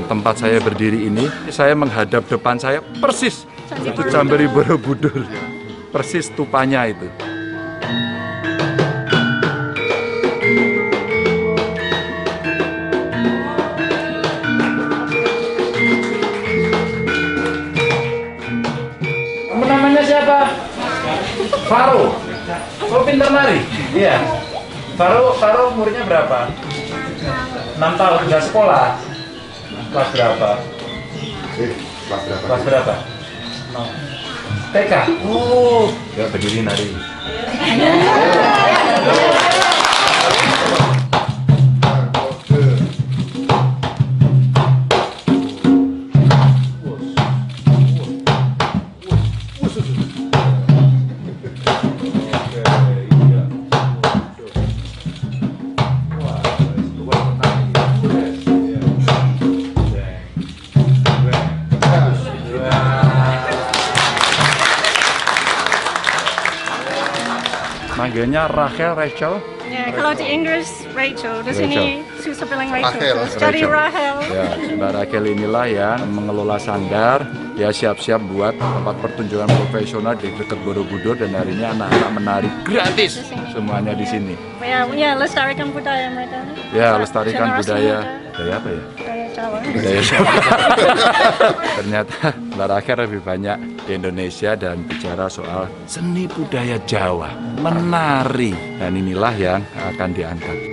tempat saya berdiri ini, saya menghadap depan saya persis itu Candi Borobudur, persis stupanya itu. Kamu namanya siapa? Faro. Oh, pintar nari? Iya. Faro umurnya berapa? 6 tahun, udah sekolah. Kelas berapa? Kelas berapa? No. TK? Oh, ya berdiri nari. Manggilnya Rachel. Ya, kalau di Inggris Rachel, di sini susah bilang Rachel. Jadi Rachel. Rahel. Ya, Mbak Rachel inilah yang mengelola sanggar. Dia siap-siap buat tempat pertunjukan profesional di dekat Borobudur, dan hari ini anak-anak menari gratis semuanya di sini. Ya, lestarikan budaya mereka. Ya, lestarikan Generasi budaya. muda. Budaya apa ya? Budaya Jawa. Budaya Jawa. Ternyata Mbak Rachel lebih banyak di Indonesia dan bicara soal seni budaya Jawa, menari, dan inilah yang akan diangkat.